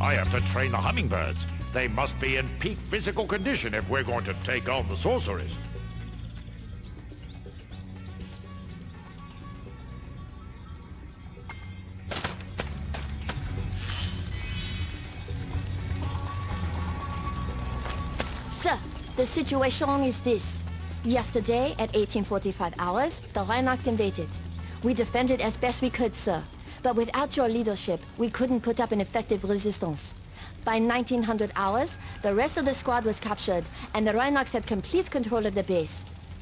I have to train the hummingbirds. They must be in peak physical condition if we're going to take on the sorceries. Sir, the situation is this. Yesterday, at 1845 hours, the Rhinox invaded. We defended as best we could, sir. But without your leadership, we couldn't put up an effective resistance. By 1900 hours, the rest of the squad was captured, and the Rhinox had complete control of the base.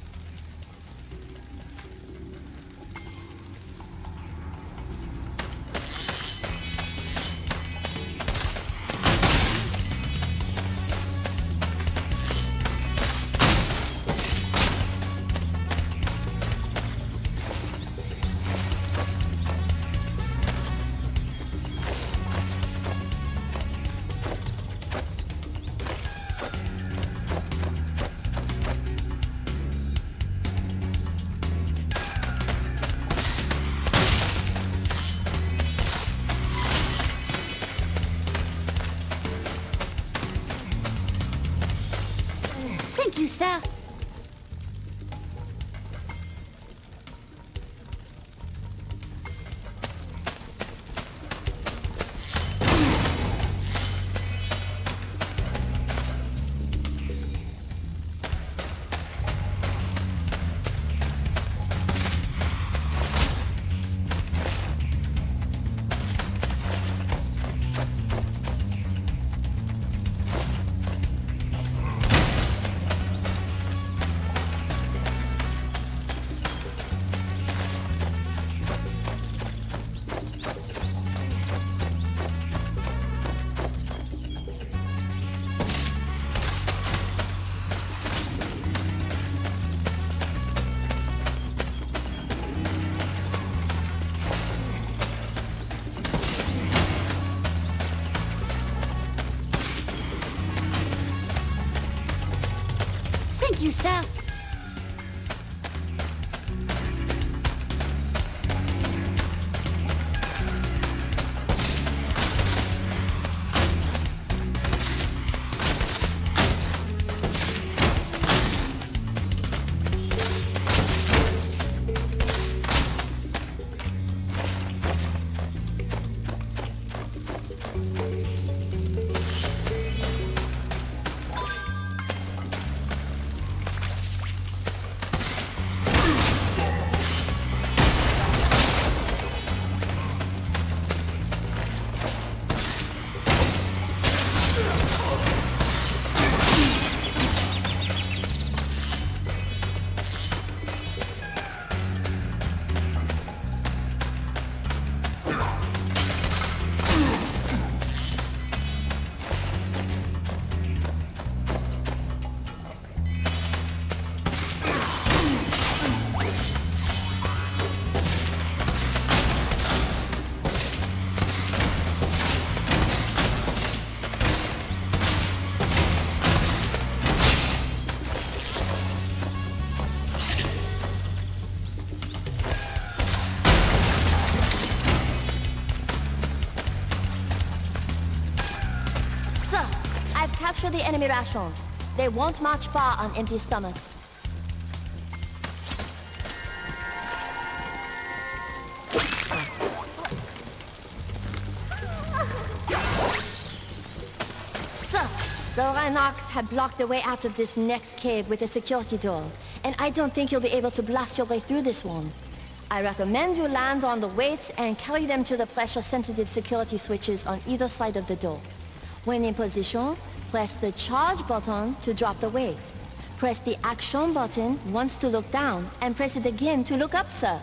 Thank you, sir. Thank you, sir. I've captured the enemy rations. They won't march far on empty stomachs. Sir, the Rhinox have blocked the way out of this next cave with a security door, and I don't think you'll be able to blast your way through this one. I recommend you land on the weights and carry them to the pressure-sensitive security switches on either side of the door. When in position, press the charge button to drop the weight. Press the action button once to look down, and press it again to look up, sir.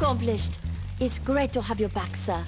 accomplished. It's great to have you back, sir.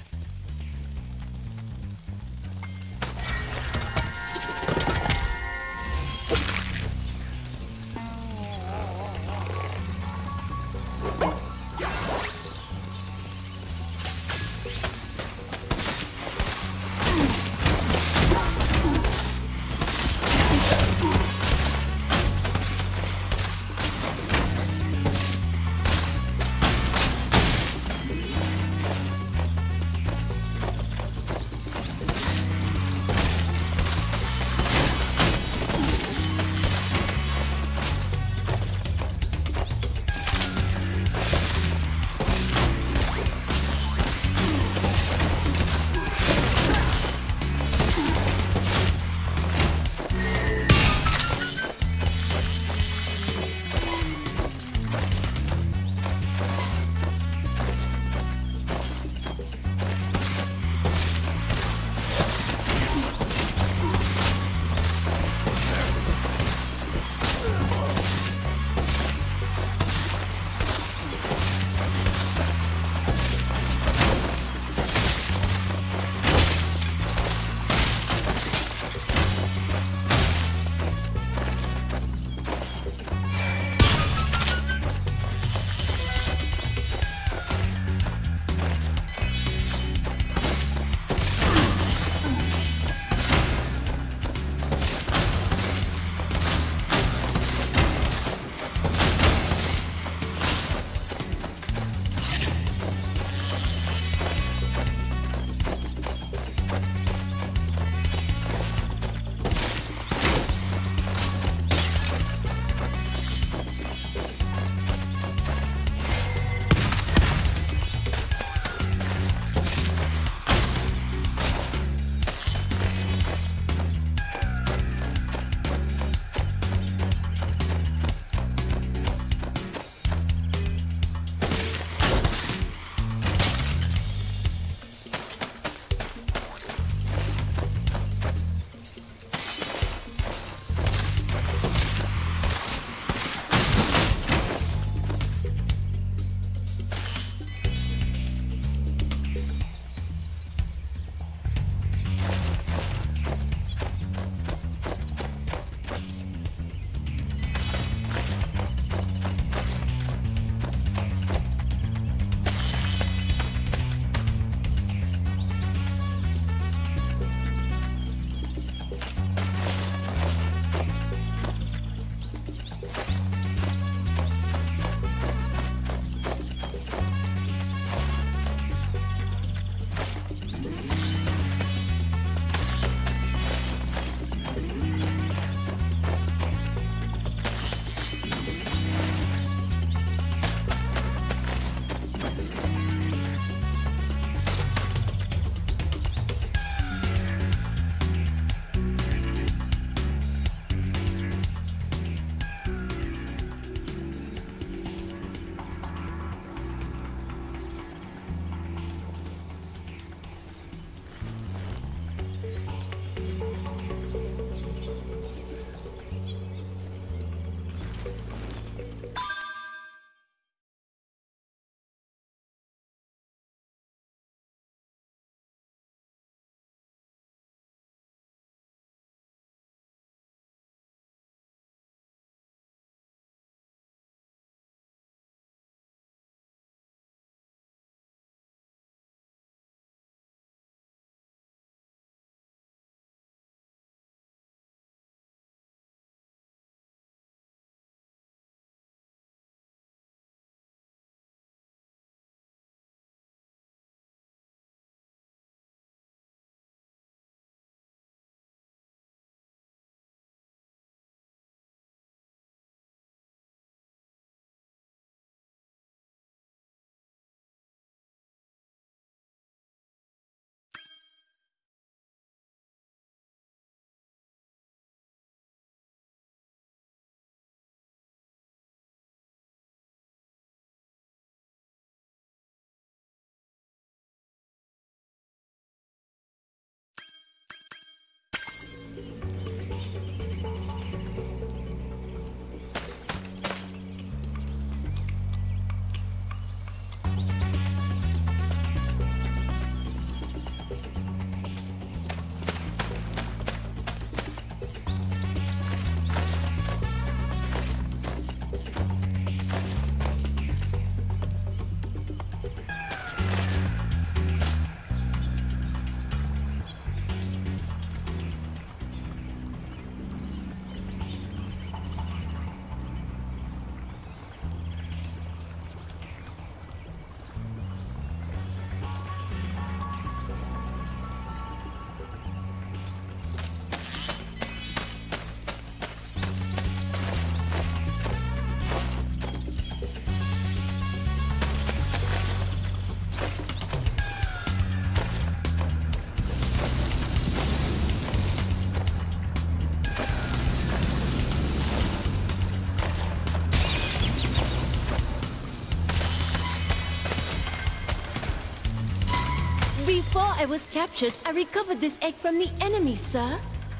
Before I was captured, I recovered this egg from the enemy, sir.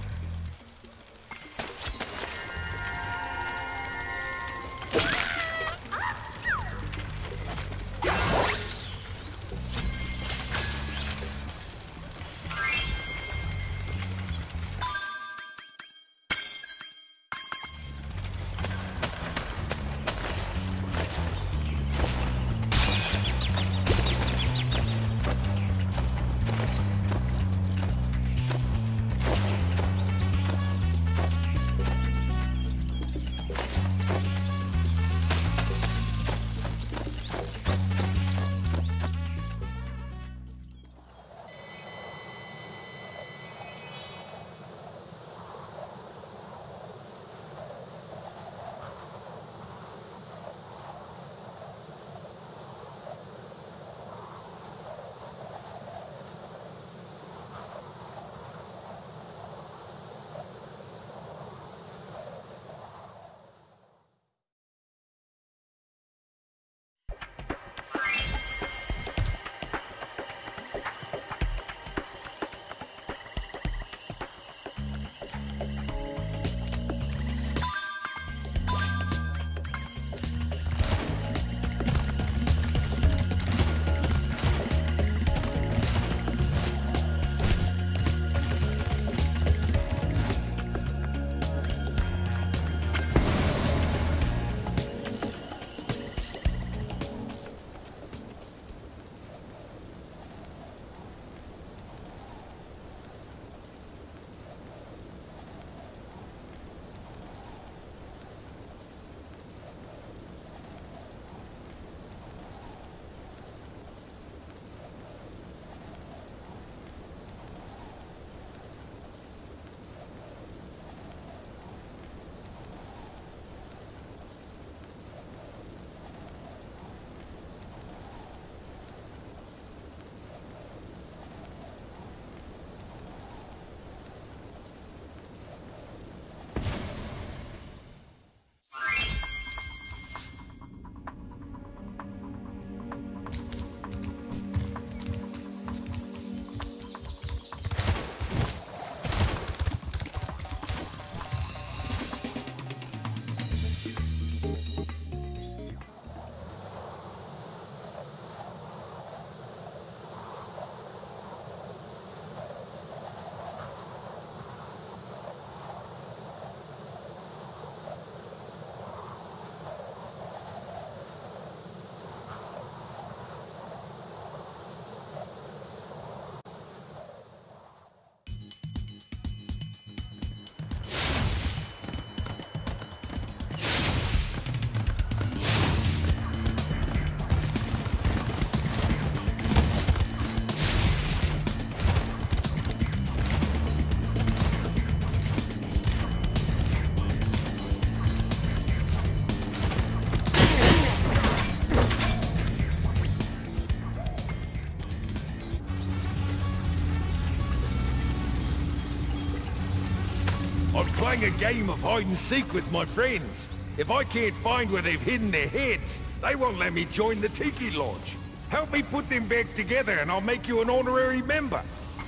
I'm playing a game of hide and seek with my friends. If I can't find where they've hidden their heads, they won't let me join the Tiki Lodge. Help me put them back together and I'll make you an honorary member.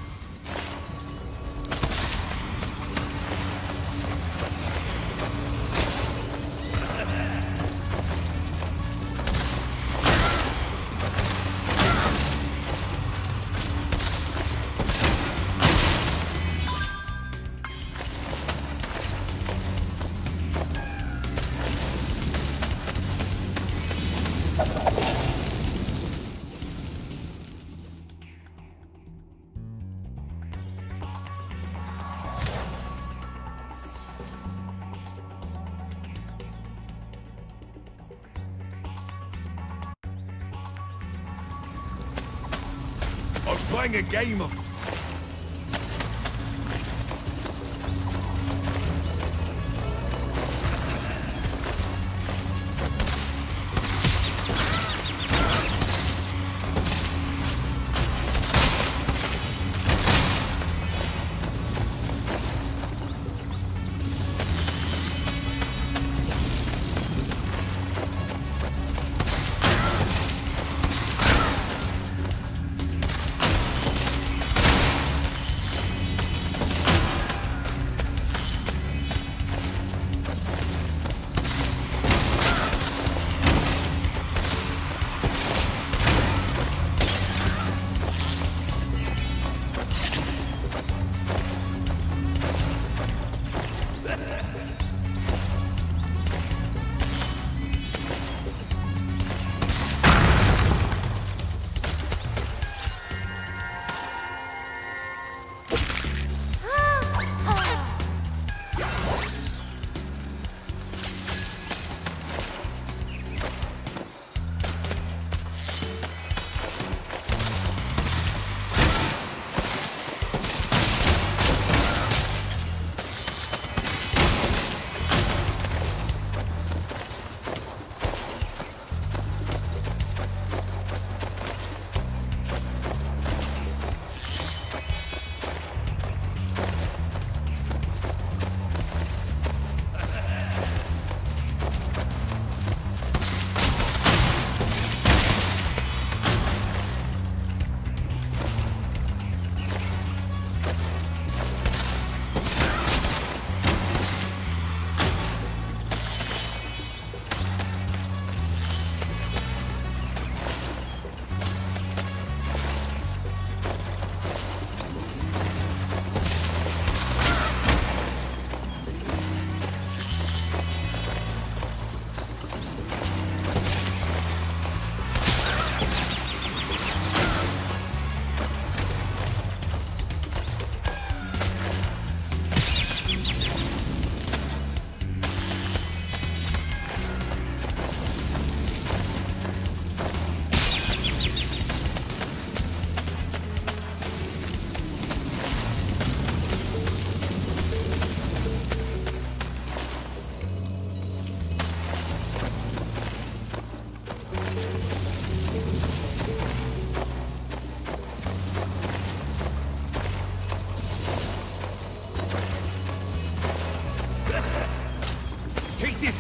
I was playing a game of...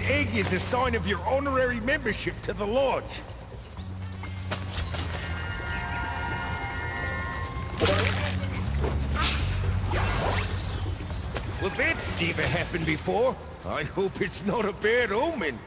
egg is a sign of your honorary membership to the Lodge. Well, that's never happened before. I hope it's not a bad omen.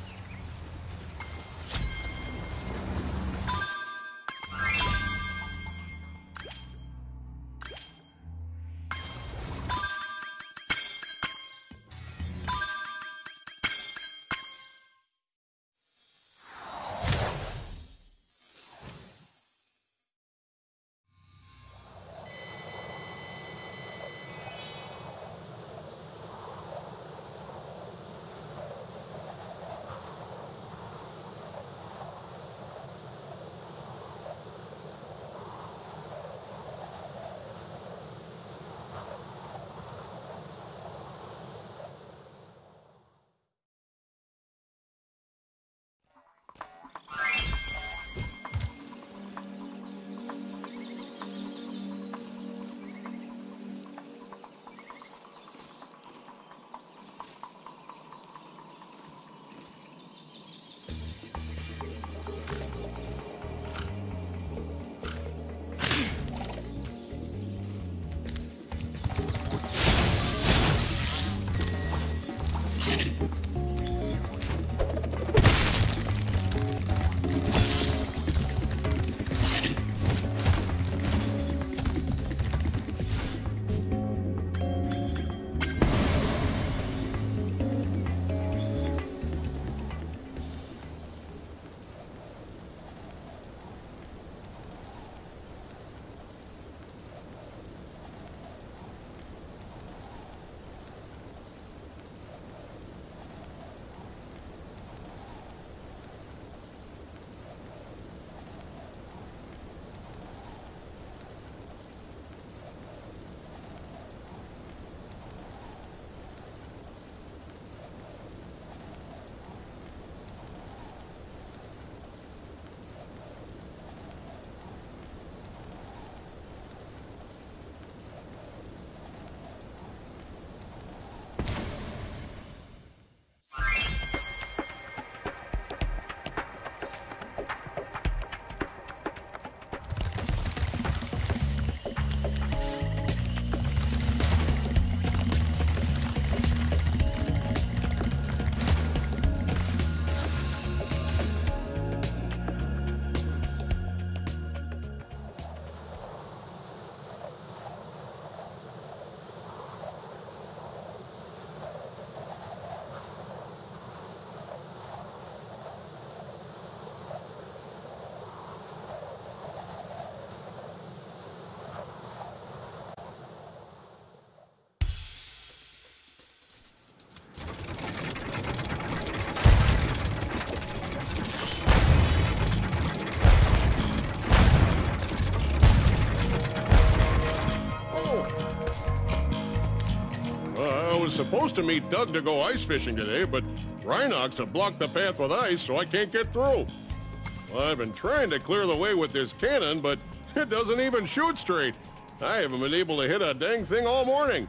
Supposed to meet Doug to go ice fishing today, but Rhinox have blocked the path with ice, so I can't get through. Well, I've been trying to clear the way with this cannon, but it doesn't even shoot straight. I haven't been able to hit a dang thing all morning.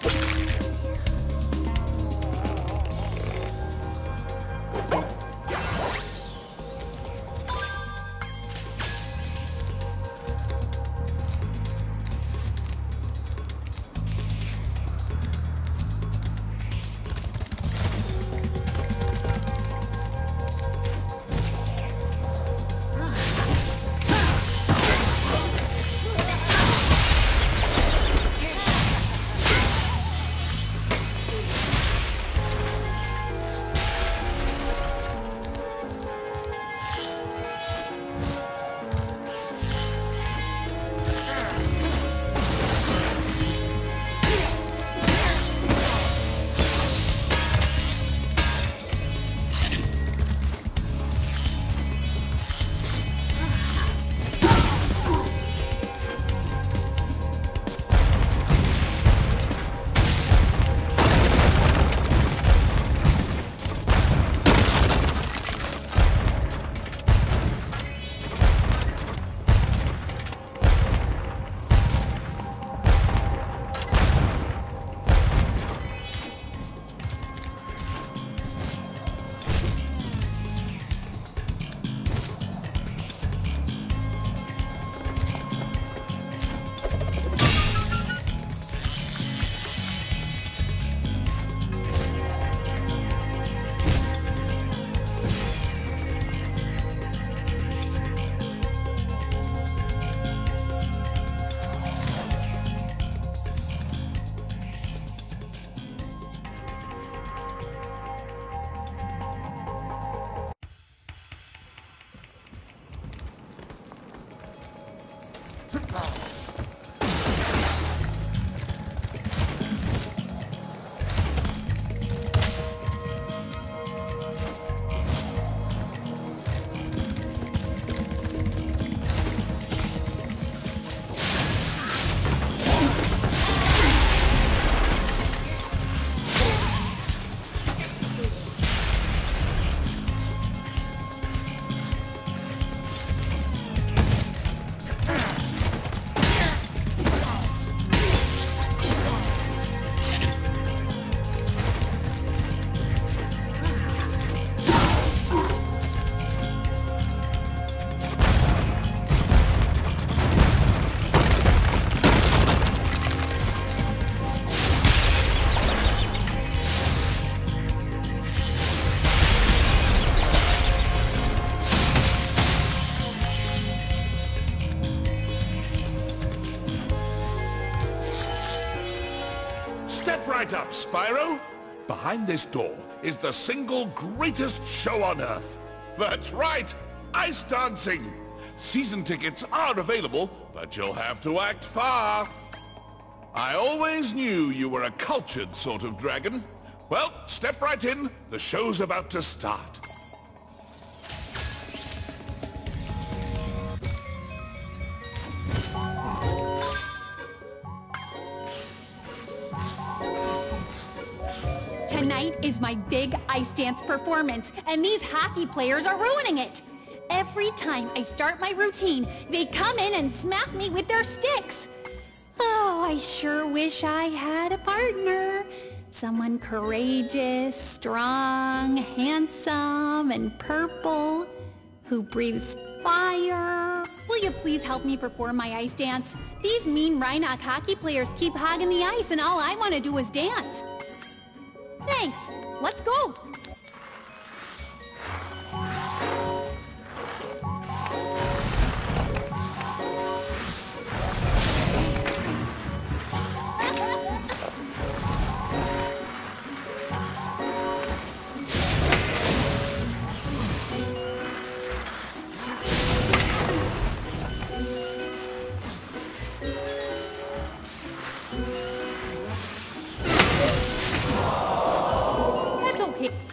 Step right up, Spyro. Behind this door is the single greatest show on Earth. That's right, ice dancing. Season tickets are available, but you'll have to act far. I always knew you were a cultured sort of dragon. Well, step right in. The show's about to start. Tonight is my big ice dance performance, and these hockey players are ruining it. Every time I start my routine, they come in and smack me with their sticks. Oh, I sure wish I had a partner. Someone courageous, strong, handsome, and purple, who breathes fire. Will you please help me perform my ice dance? These mean Rhynoc hockey players keep hogging the ice, and all I want to do is dance. Thanks. Let's go. That's okay.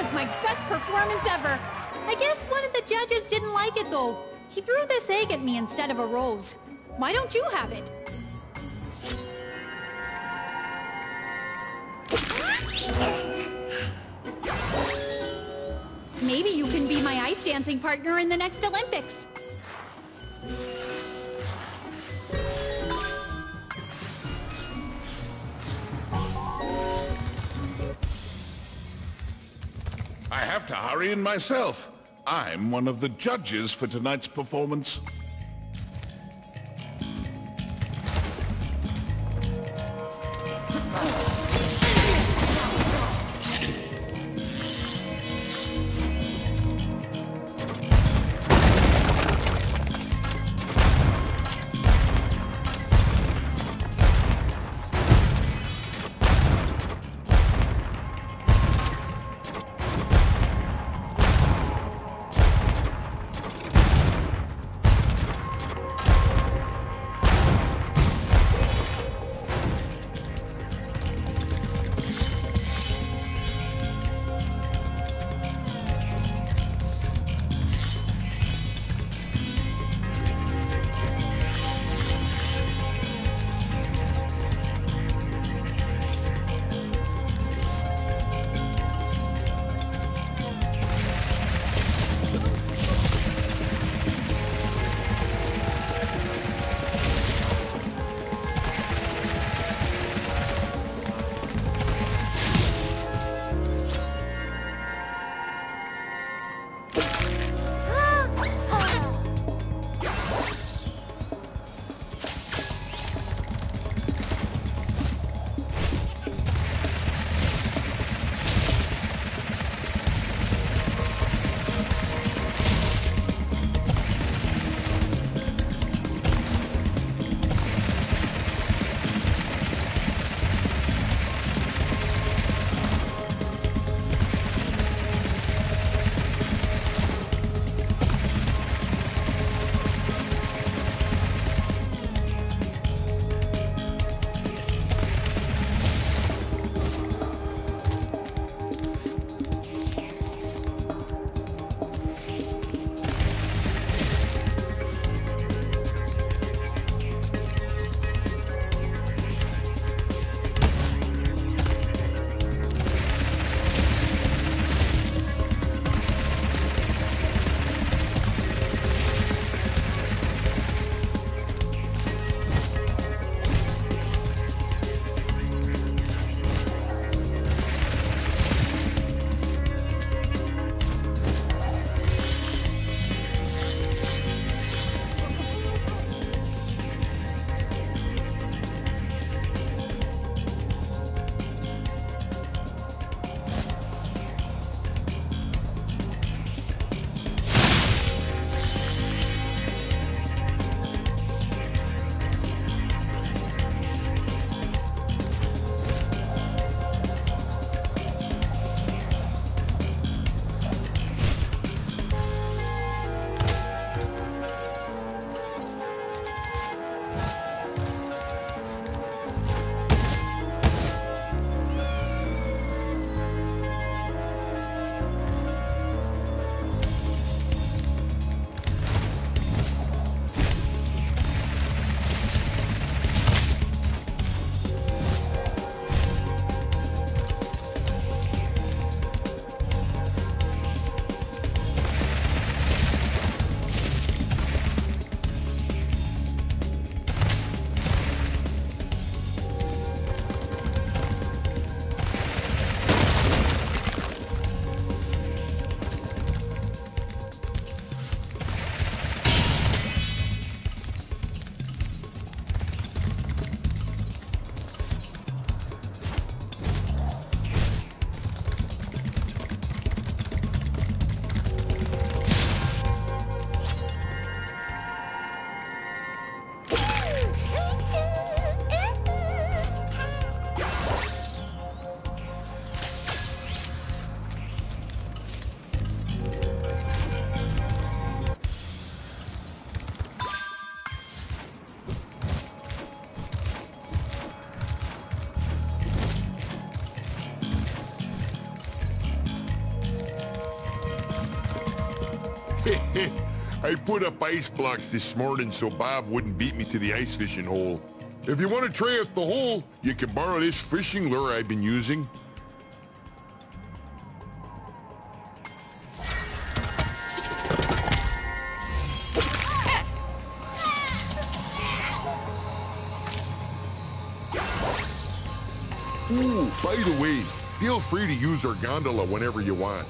was my best performance ever. I guess one of the judges didn't like it though. He threw this egg at me instead of a rose. Why don't you have it? Maybe you can be my ice dancing partner in the next Olympics. I have to hurry in myself. I'm one of the judges for tonight's performance. I put up ice blocks this morning so Bob wouldn't beat me to the ice fishing hole. If you want to try out the hole, you can borrow this fishing lure I've been using. Ooh, by the way, feel free to use our gondola whenever you want.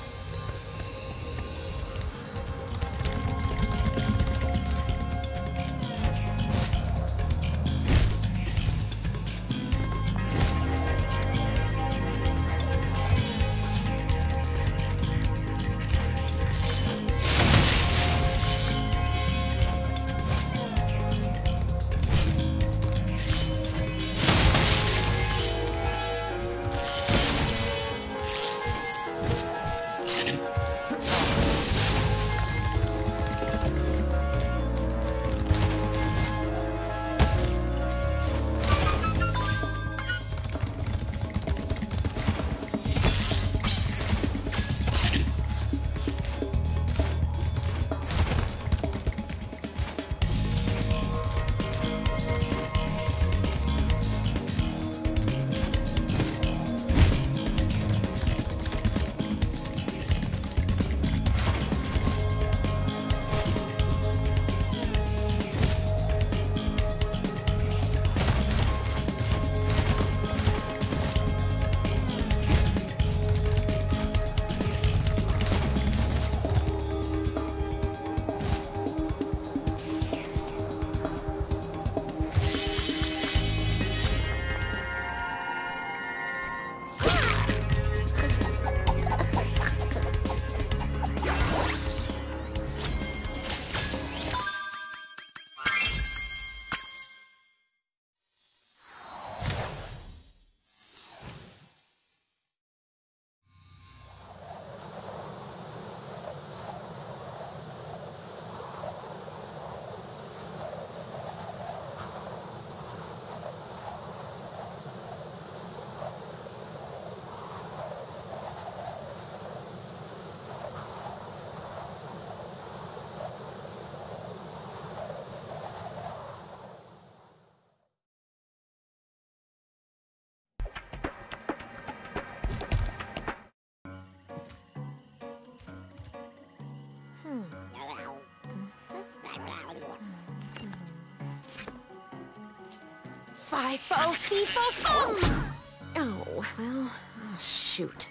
Fi-fo, fee-fo-fum! Oh, well, oh, shoot.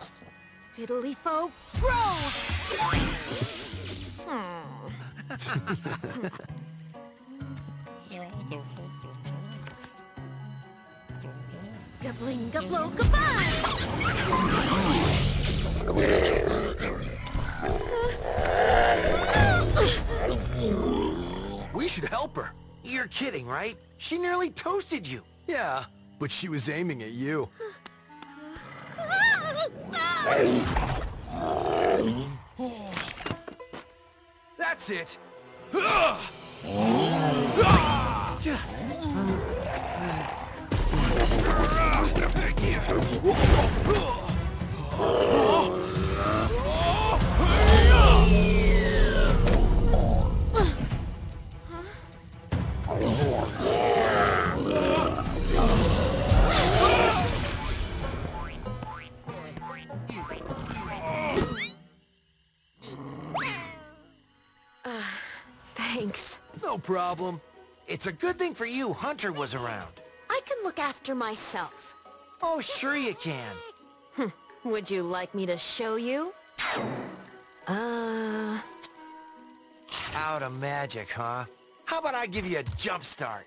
Fiddly-fo, grow! Gabling, gablo, gabay! We should help her. You're kidding, right? She nearly toasted you. Yeah, but she was aiming at you. That's it. Thanks. No problem. It's a good thing for you Hunter was around. I can look after myself. Oh, sure you can. Would you like me to show you? Out of magic, huh? How about I give you a jump start?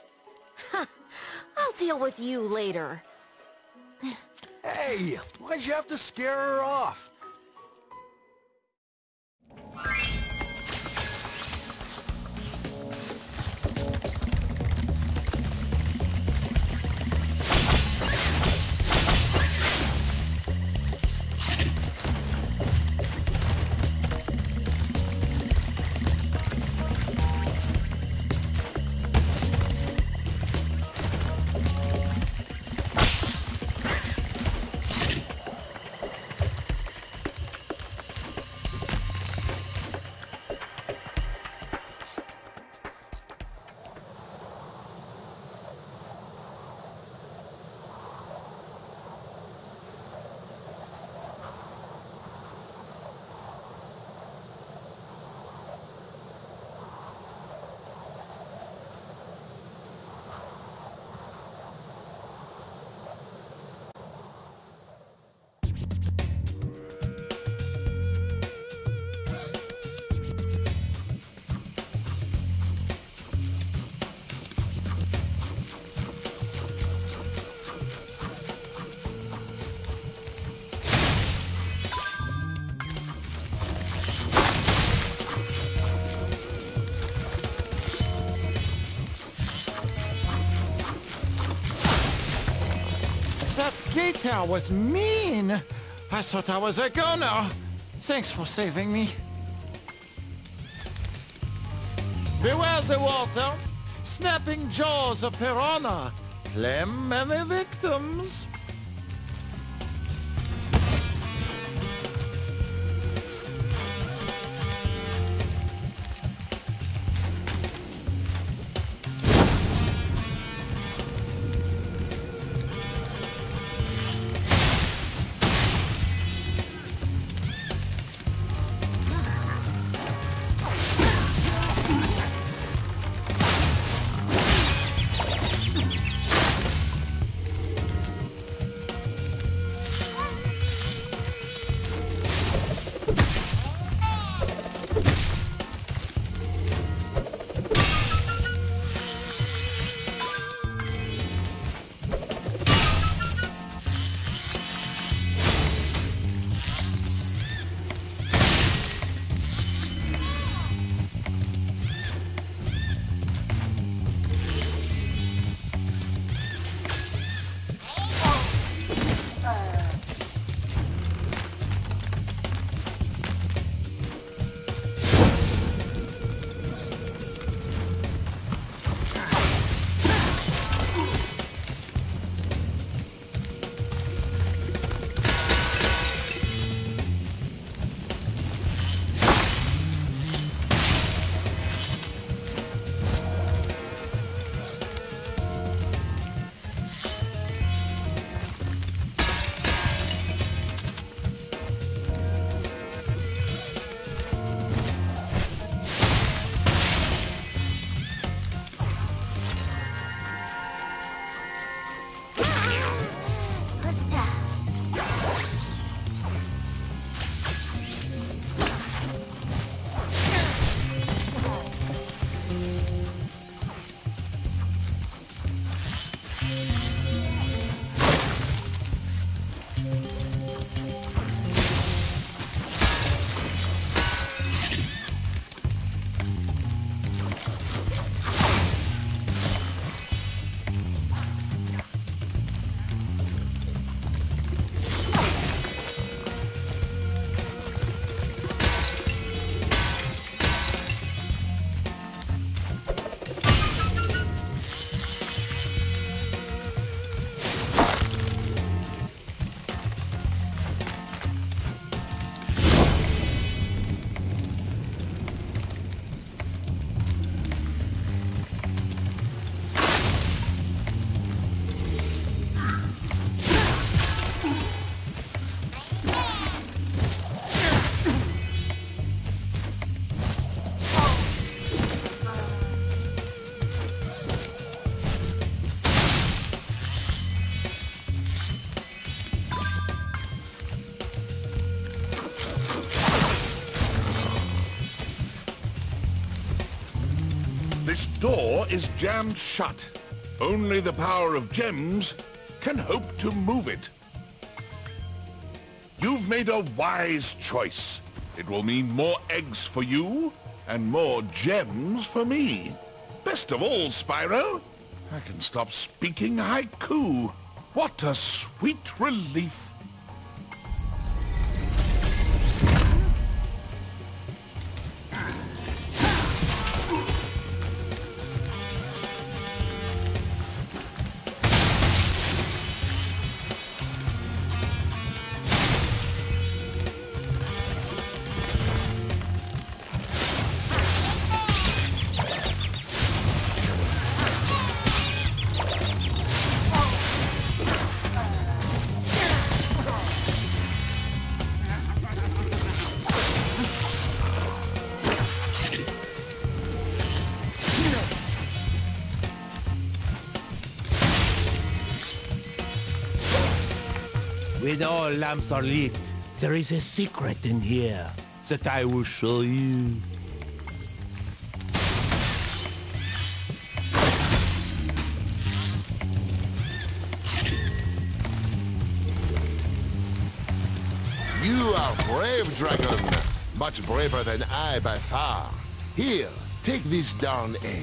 I'll deal with you later. Hey, why'd you have to scare her off? That was mean. I thought I was a goner. Thanks for saving me. Beware the water. Snapping jaws of piranha. Claim many victims. This door is jammed shut. Only the power of gems can hope to move it. You've made a wise choice. It will mean more eggs for you and more gems for me. Best of all, Spyro, I can stop speaking haiku. What a sweet relief. When all lamps are lit, there is a secret in here that I will show you. You are brave, dragon. Much braver than I by far. Here, take this darn egg.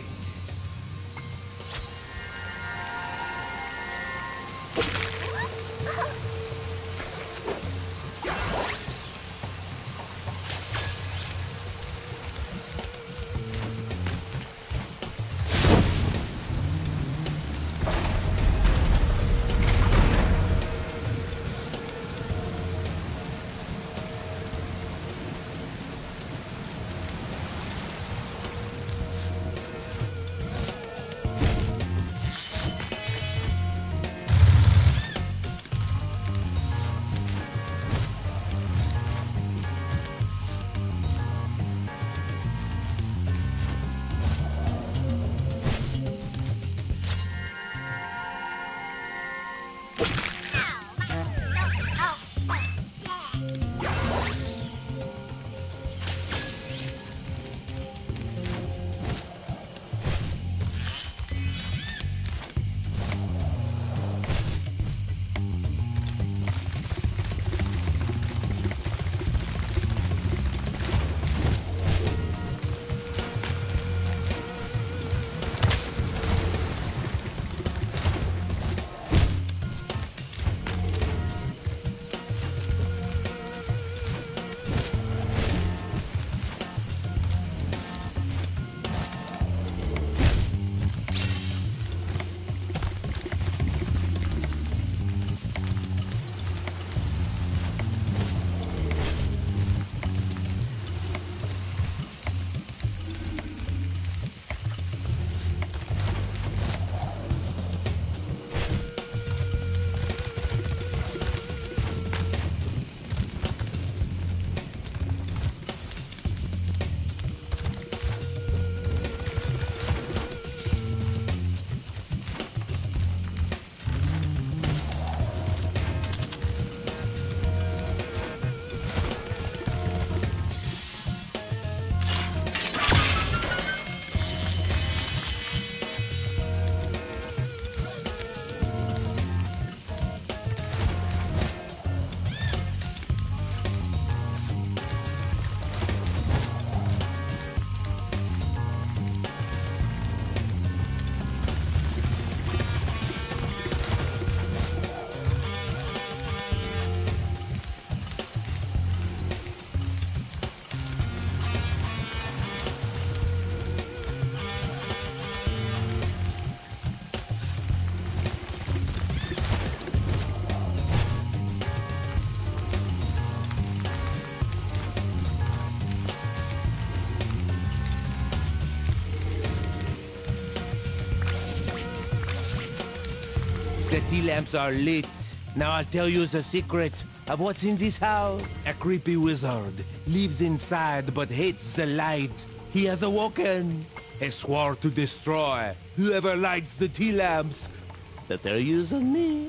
The tea lamps are lit. Now I'll tell you the secret of what's in this house. A creepy wizard lives inside but hates the light. He has awoken. He swore to destroy whoever lights the tea lamps. But they're using me.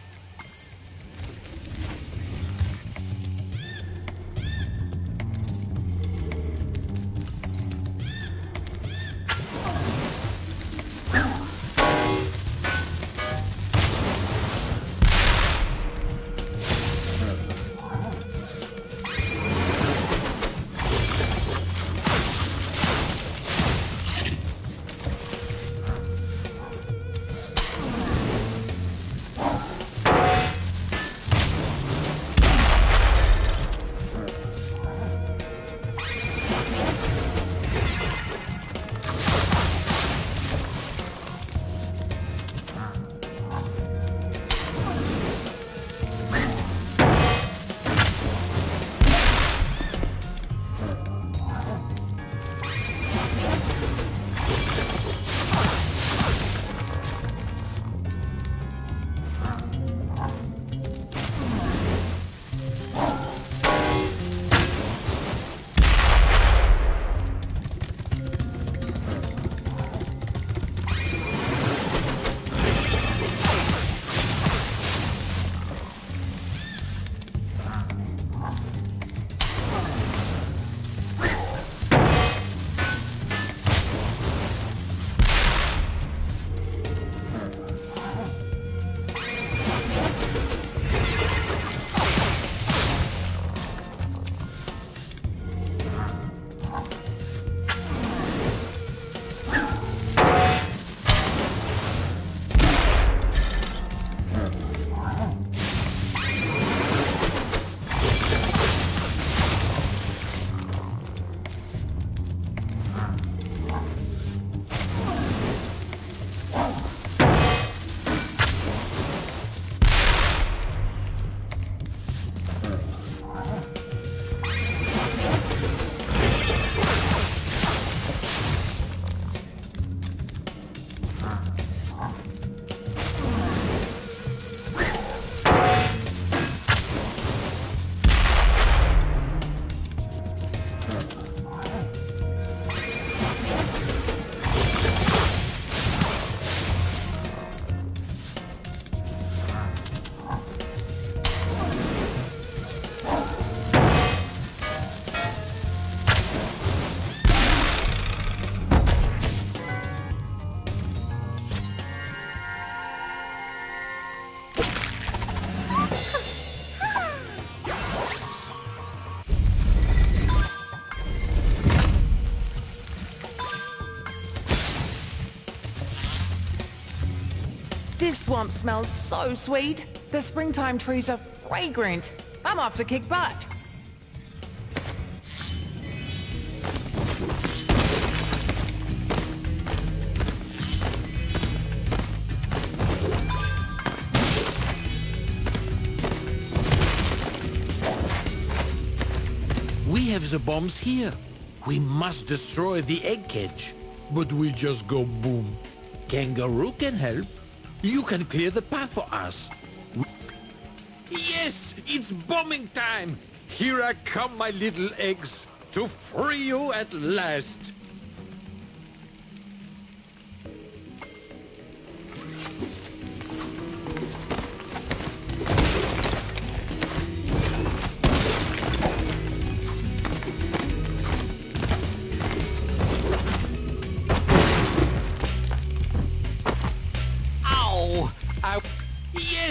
This swamp smells so sweet. The springtime trees are fragrant. I'm off to kick butt. We have the bombs here. We must destroy the egg cage. But we just go boom. Kangaroo can help. You can clear the path for us. Yes, it's bombing time. Here I come, my little eggs, to free you at last. Yes!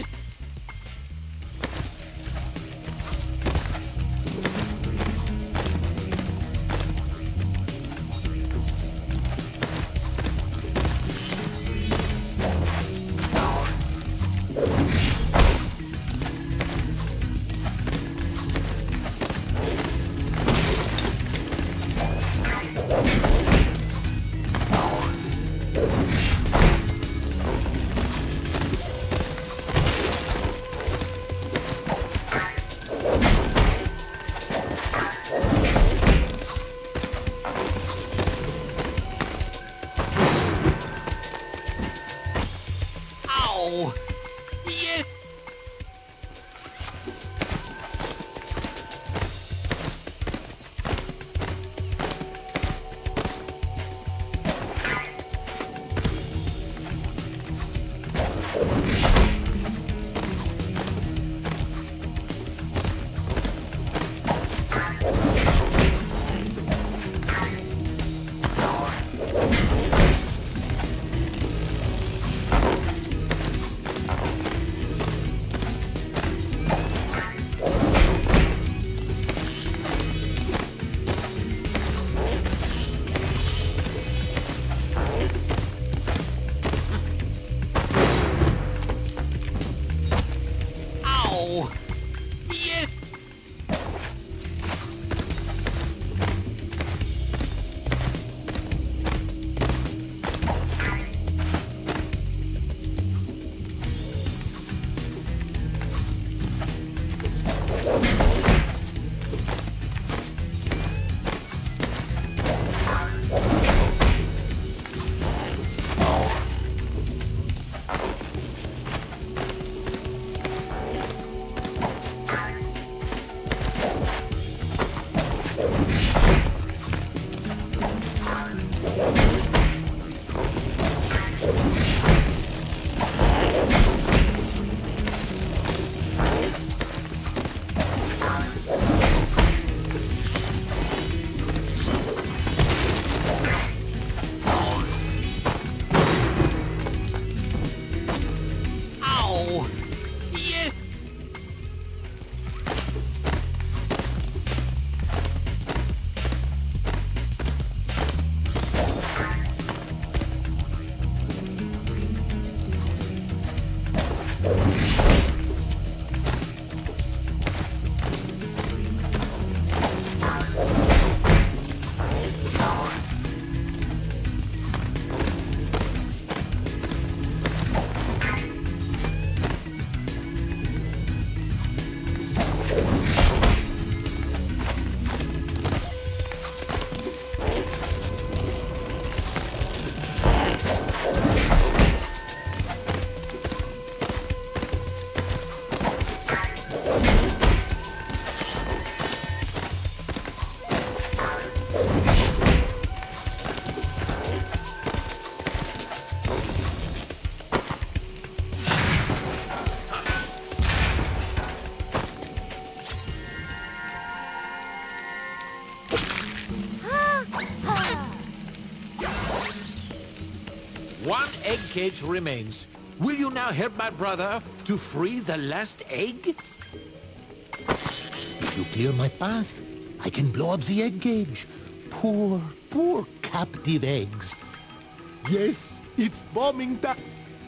One egg cage remains. Will you now help my brother to free the last egg? If you clear my path, I can blow up the egg cage. Poor, poor captive eggs. Yes, it's bombing time.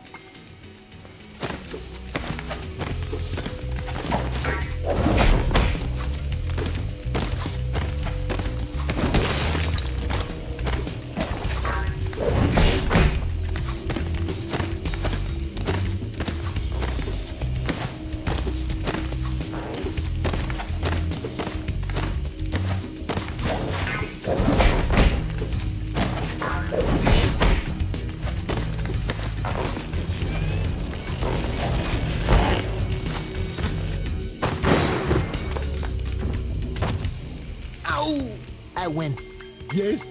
I went. Yes.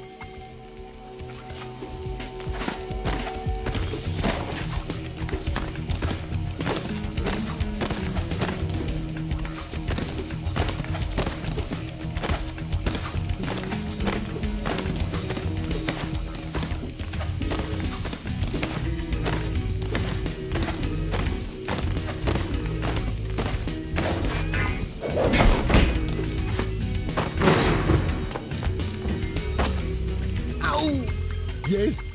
Yes.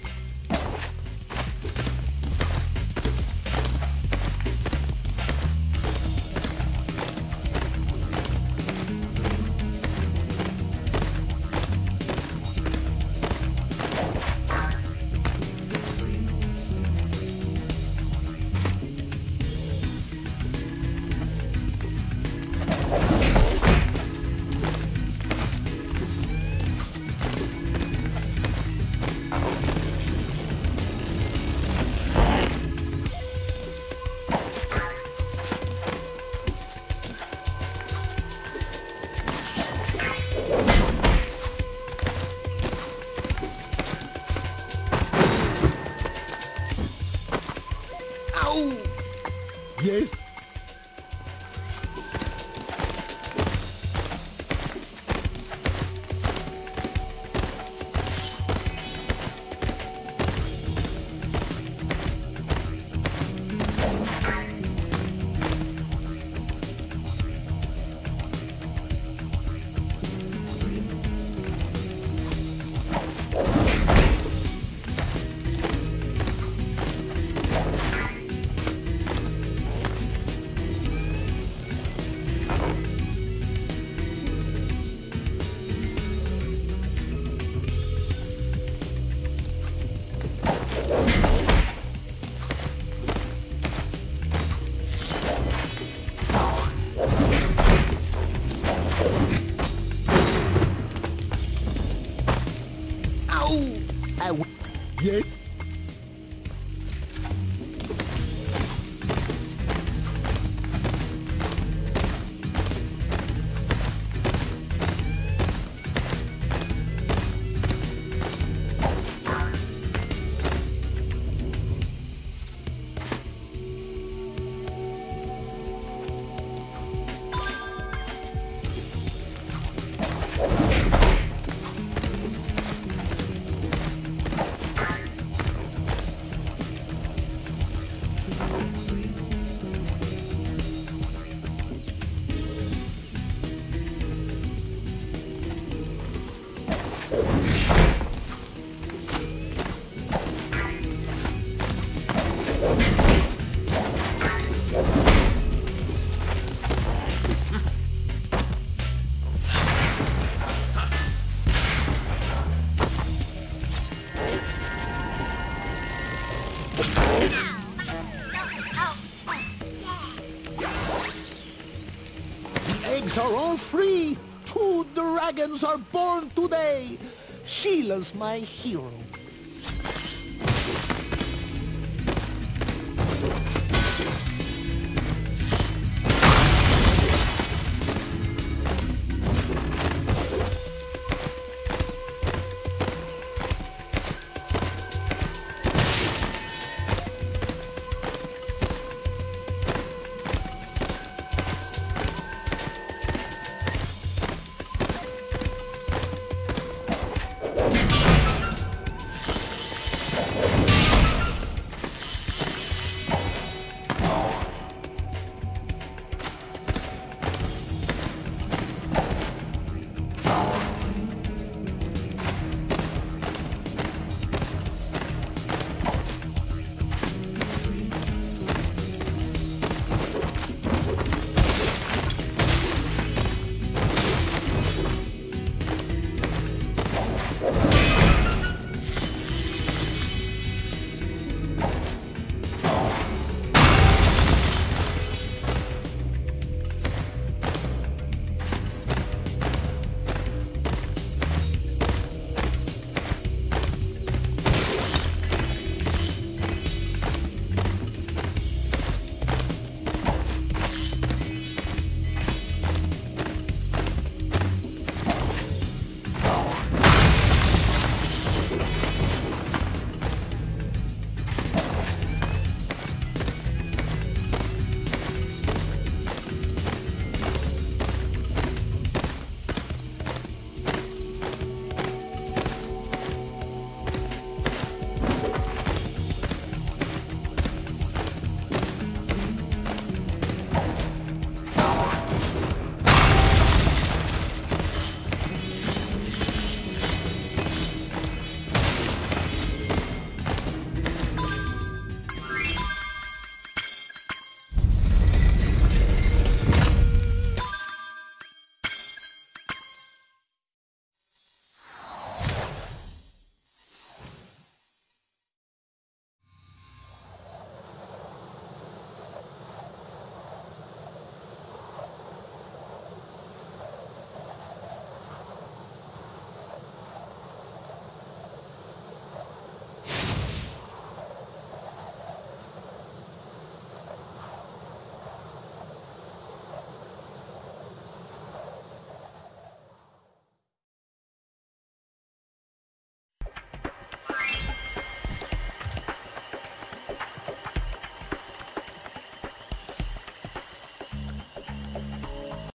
Yes. Yes. Are all free. 2 dragons are born today. Sheila's my hero.